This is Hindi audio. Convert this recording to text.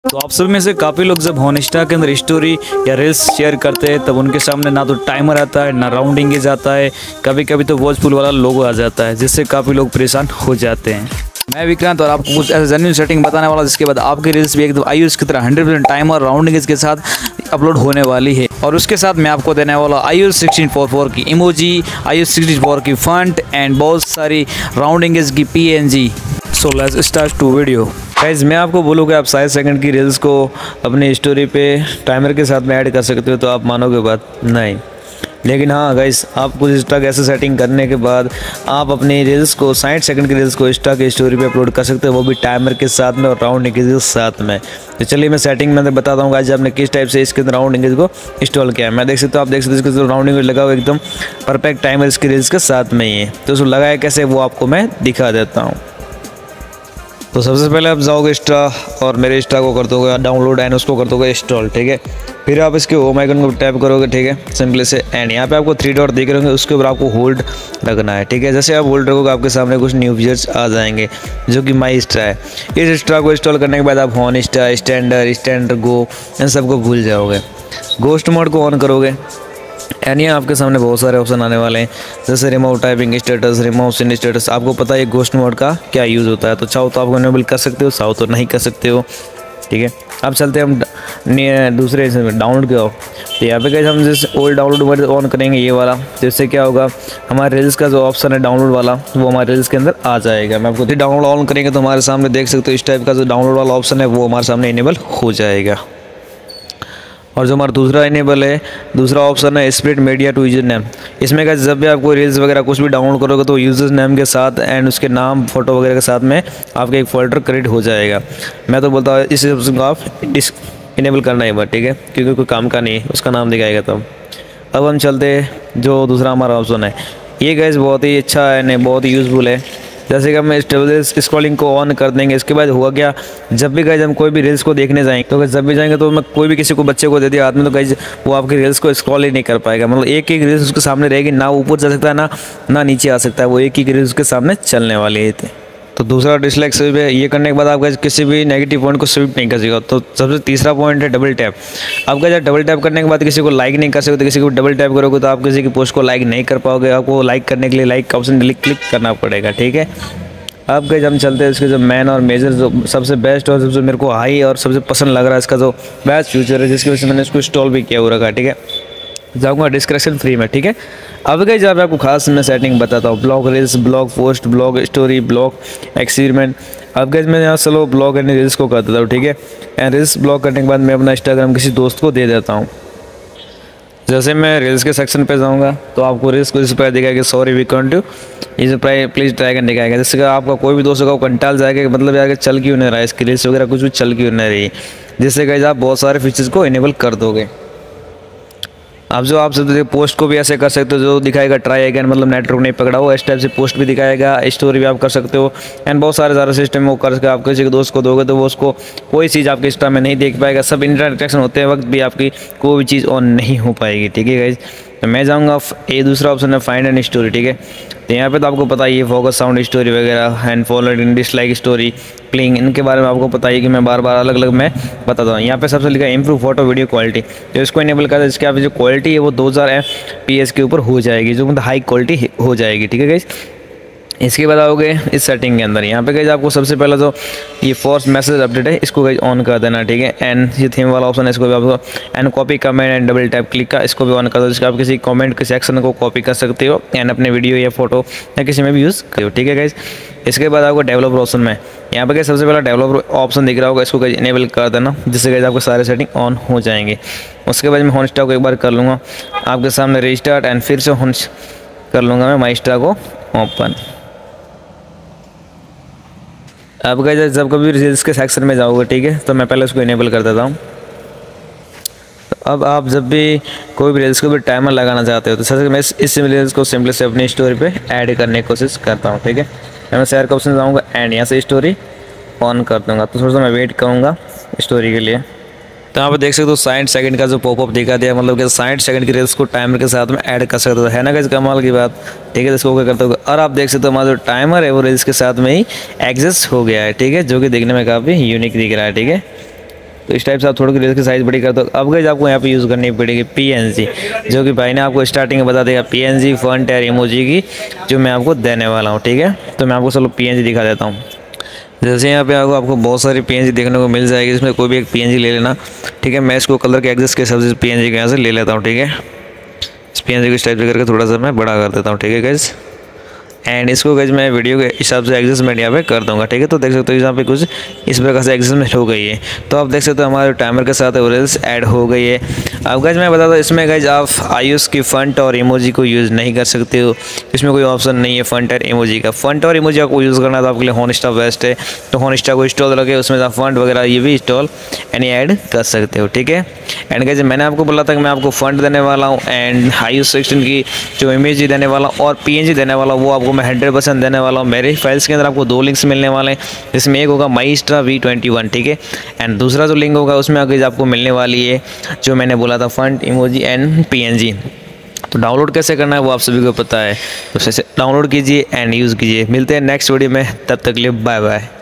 तो आप सभी में से काफ़ी लोग जब हॉटस्टार के अंदर स्टोरी या रील्स शेयर करते हैं तब उनके सामने ना तो टाइमर आता है ना राउंडिंग जाता है, कभी कभी तो वॉचफुल वाला लोगो आ जाता है, जिससे काफ़ी लोग परेशान हो जाते हैं। मैं विक्रांत और आपको कुछ ऐसा जेन्युइन सेटिंग बताने वाला जिसके बाद आपकी रील्स भी एकदम iOS की तरह 100% टाइमर राउंडिंग के साथ अपलोड होने वाली है। और उसके साथ मैं आपको देने वाला iOS 16.4 की इमोजी, iOS 64 की फॉन्ट एंड बहुत सारी राउंडिंग की PNG। So let's start to video. Guys मैं आपको बोलूँगा आप 60 सेकंड की रील्स को अपनी स्टोरी पे टाइमर के साथ में ऐड कर सकते हो, तो आप मानोगे बात नहीं। लेकिन हाँ गाइस, आप कुछ इंस्टा के ऐसे सेटिंग करने के बाद आप अपनी रील्स को 60 सेकंड की रील्स को इंस्टा की स्टोरी पे अपलोड कर सकते हो, वो भी टाइमर के साथ में और राउंड के साथ में। तो चलिए मैं सेटिंग में बताता हूँ गाइस आपने किस टाइप से इसके अंदर राउंड इंगेज को इंस्टॉल किया है। मैं देख सकते हो, आप देख सकते हो इसके राउंड इंगेज लगा हुआ एकदम परफेक्ट टाइमर इसकी रील्स के साथ में ही है। तो उसको लगाया कैसे वो आपको मैं दिखा देता हूँ। तो सबसे पहले आप जाओगे इंस्टा और मेरे इंस्टा को कर दोगे डाउनलोड एंड उसको कर दोगे इंस्टॉल, ठीक है। फिर आप इसके होम आइकन को टैप करोगे, ठीक है, सिंपली से। एंड यहाँ पे आपको 3 डॉट दिख रहे होंगे, उसके ऊपर आपको होल्ड रखना है, ठीक है। जैसे आप होल्ड रखोगे आपके सामने कुछ न्यू फीचर्स आ जाएंगे जो कि माई इंस्टा है। इस इंस्टा को इंस्टॉल करने के बाद आप हॉन इंस्टा, स्टैंडर गो इन सबको भूल जाओगे। गोस्ट मोड को ऑन करोगे एंड यहाँ आपके सामने बहुत सारे ऑप्शन आने वाले हैं, जैसे remove typing status, remove seen status. आपको पता है गोस्ट मोड का क्या यूज़ होता है, तो चाहो तो आप इनेबल कर सकते हो, चाहो तो नहीं कर सकते हो, ठीक है। अब चलते हैं हम दूसरे डाउनलोड के ऑफ। तो यहाँ पे कैसे हम जैसे ओल्ड डाउनलोड ऑन करेंगे ये वाला, तो इससे क्या होगा, हमारे रील्स का जो ऑप्शन है डाउनलोड वाला वो हमारे रील्स के अंदर आ जाएगा। मैं आपको डाउनलोड ऑन करेंगे तो हमारे सामने देख सकते हो इस टाइप का जो डाउनलोड वाला ऑप्शन है वो हमारे सामने इनेबल हो जाएगा। और जो हमारा दूसरा इनेबल है, दूसरा ऑप्शन है split media to user name. इसमें क्या जब भी आपको रील्स वगैरह कुछ भी डाउनलोड करोगे तो यूजर नेम के साथ एंड उसके नाम फोटो वगैरह के साथ में आपका एक फोल्डर क्रिएट हो जाएगा। मैं तो बोलता हूँ इस ऑप्शन को आप इनेबल करना है, ठीक है, क्योंकि कोई काम का नहीं है, उसका नाम दिखाएगा तब। अब हम चलते जो दूसरा हमारा ऑप्शन है, ये गाइस बहुत ही अच्छा है, बहुत ही यूज़फुल है। जैसे कि हम स्टेबल स्क्रॉलिंग को ऑन कर देंगे, इसके बाद हुआ क्या, जब भी गाइस हम कोई भी रील्स को देखने जाएंगे तो जब भी जाएंगे तो मैं कोई भी किसी को बच्चे को दे दिया हाथ में तो गाइस वो आपकी रील्स को स्क्रॉल ही नहीं कर पाएगा। मतलब एक एक रील्स उसके सामने रहेगी, ना ऊपर जा सकता है ना नीचे आ सकता है, वो एक ही रील्स उसके सामने चलने वाली है। तो दूसरा डिसलाइक स्वीप है, ये करने के बाद आप किसी भी नेगेटिव पॉइंट को स्वीप नहीं कर सकेगा। तो सबसे तीसरा पॉइंट है डबल टैप। आपका जब डबल टैप करने के बाद किसी को लाइक नहीं कर सकते, किसी को डबल टैप करोगे तो आप किसी की पोस्ट को लाइक नहीं कर पाओगे। आपको लाइक करने के लिए लाइक का ऑप्शन क्लिक करना पड़ेगा, ठीक है। अब गाइस हम चलते हैं इसके जो मैन और मेजर जो सबसे बेस्ट और सबसे मेरे को हाई और सबसे पसंद लग रहा है इसका जो बेस्ट फीचर है, जिसकी वजह से मैंने इसको इंस्टॉल भी किया हुआ रखा है, ठीक है। जाऊँगा डिस्क्रिप्शन फ्री में, ठीक है। अब गाइस जब आपको खास मैं सेटिंग बताता हूँ, block reels, block post, block story, block experiment. अब गाइस मैं यहाँ चलो ब्लॉग एंड रील्स को कर देता हूँ, ठीक है। एंड रील्स ब्लॉग करने के बाद मैं अपना इंस्टाग्राम किसी दोस्त को दे देता हूँ। जैसे मैं रील्स के सेक्शन पे जाऊंगा तो आपको रील्स को इस पर दिखाएगा sorry we can't do this please try करने दिखाएगा। जैसे कि आपका कोई भी दोस्त होगा वो कंटाल जाएगा, मतलब यार चल क्यों नहीं रहा है इसकी रील्स वगैरह कुछ भी चल क्यों नहीं रही, जिससे गाइस आप बहुत सारे फीचर्स को इनेबल कर दोगे। आप सब पोस्ट को भी ऐसे कर सकते हो, जो दिखाएगा ट्राई अगेन, मतलब नेटवर्क नहीं पकड़ा हो, इस टाइप से पोस्ट भी दिखाएगा, स्टोरी भी आप कर सकते हो। एंड बहुत सारे ज़्यादा सिस्टम वो कर सकते आप किसी के दोस्त को दोगे तो वो उसको कोई चीज़ आपके इंस्टा में नहीं देख पाएगा। सब इंटरेक्शन होते वक्त भी आपकी कोई भी चीज़ ऑन नहीं हो पाएगी, ठीक है गाइज। तो मैं जाऊँगा ये दूसरा ऑप्शन है फाइंड एंड स्टोरी, ठीक है। तो यहाँ पे तो आपको पता ही है फोकस साउंड स्टोरी वगैरह and followed in dislike story प्लिंग, इनके बारे में आपको पता ही कि मैं बार बार अलग अलग मैं बताता हूँ। यहाँ पे सबसे लिखा है इम्प्रूव फोटो वीडियो क्वालिटी, तो इसको इनेबल कर दे। इसके आप जो क्वालिटी है वो 2000 FPS के ऊपर हो जाएगी, जो मतलब हाई क्वालिटी हो जाएगी, ठीक है गाइस। इसके बाद आओगे इस सेटिंग के अंदर, यहाँ पे गाइस आपको सबसे पहला जो ये फोर्स मैसेज अपडेट है इसको गाइस ऑन कर देना, ठीक है। एंड ये थीम वाला ऑप्शन है इसको भी आपको and copy comment and double tap click का इसको भी ऑन कर दो, जिसका आप किसी कमेंट के सेक्शन को कॉपी कर सकते हो एंड अपने वीडियो या फोटो या किसी में भी यूज़ करो, ठीक है गाइस। इसके बाद आपको डेवलपर ऑप्शन में यहाँ पे सबसे पहला डेवलपर ऑप्शन दिख रहा होगा, इसको गाइस इनेबल कर देना, जिससे गाइस आपके सारे सेटिंग ऑन हो जाएंगे। उसके बाद मैं हॉटस्टार को एक बार कर लूँगा आपके सामने रीस्टार्ट एंड फिर से कर लूँगा मैं माई स्टार को ओपन। अब गाइस जब कभी रील्स के सेक्शन में जाओगे, ठीक है, तो मैं पहले उसको इनेबल कर देता हूँ। अब आप जब भी कोई भी रील्स को भी टाइमर लगाना चाहते हो तो सबसे मैं इस रील्स को सिंपली से अपनी स्टोरी पे ऐड करने की कोशिश करता हूँ, ठीक है। मैं शेयर का ऑप्शन जाऊँगा एंड यहाँ से स्टोरी ऑन कर दूँगा, तो थोड़ा सा मैं वेट करूँगा स्टोरी के लिए। तो यहाँ पर देख सकते हो 60 सेकंड का जो पॉपअप दिखा दिया, मतलब कि 60 सेकंड की रील्स को टाइमर के साथ में ऐड कर सकते हो, है ना गाइस कमाल की बात, ठीक है। इसको क्या करते हो और आप देख सकते हो हमारा जो टाइमर है वो रील्स के साथ में ही एडजस्ट हो गया है, ठीक है, जो कि देखने में काफ़ी यूनिक दिख रहा है, ठीक है। तो इस टाइप से आप थोड़ी रील्स की साइज़ बड़ी कर दो। अब गाइस आपको यहाँ पे यूज़ करनी पड़ेगी PNG, जो कि भाई ने आपको स्टार्टिंग में बता देगा PNG फॉन्ट और इमोजी की जो मैं आपको देने वाला हूँ, ठीक है। तो मैं आपको चलो PNG दिखा देता हूँ। जैसे यहाँ पे आपको बहुत सारी PNG देखने को मिल जाएगी, इसमें कोई भी एक PNG ले लेना, ठीक है। मैं इसको कलर के एग्जिस्ट के हिसाब से PNG के यहाँ से ले लेता हूँ, ठीक है। इस PNG को इस टाइप से करके थोड़ा सा मैं बड़ा कर देता हूँ, ठीक है गाइस। एंड इसको गाइस मैं वीडियो के हिसाब से एडजस्टमेंट यहाँ पे कर दूंगा, ठीक है। तो देख सकते हो यहाँ पे कुछ इस प्रकार से एडजस्टमेंट हो गई है। तो आप देख सकते हो हमारे टाइमर के साथ रील्स ऐड हो गई है। अब गाइस मैं बता दूँ, इसमें गाइस आप iOS की फॉन्ट और इमोजी को यूज़ नहीं कर सकते हो, इसमें कोई ऑप्शन नहीं है फॉन्ट और इमोजी का। फॉन्ट और इमोजी आपको यूज़ करना है तो आपके लिए होनस्टा बेस्ट है। तो होनस्टा को इंस्टॉल रखे, उसमें आप फॉन्ट वगैरह ये भी इंस्टॉल यानी ऐड कर सकते हो, ठीक है। एंड गाइस मैंने आपको बोला था कि मैं आपको फॉन्ट देने वाला हूँ एंड iOS 16 की जो इमेज देने वाला हूँ और PNG देने वाला हूँ, वो आपको मैं 100% देने वाला हूँ। मेरे फाइल्स के अंदर आपको 2 लिंक्स मिलने वाले हैं, जिसमें एक होगा माइस्ट्रा V21, ठीक है। एंड दूसरा जो लिंक होगा उसमें आपको मिलने वाली है जो मैंने बोला था फॉन्ट, इमोजी एंड PNG। तो डाउनलोड कैसे करना है वो आप सभी को पता है, तो उसे डाउनलोड कीजिए एंड यूज़ कीजिए। मिलते हैं नेक्स्ट वीडियो में, तब तक के लिए बाय बाय।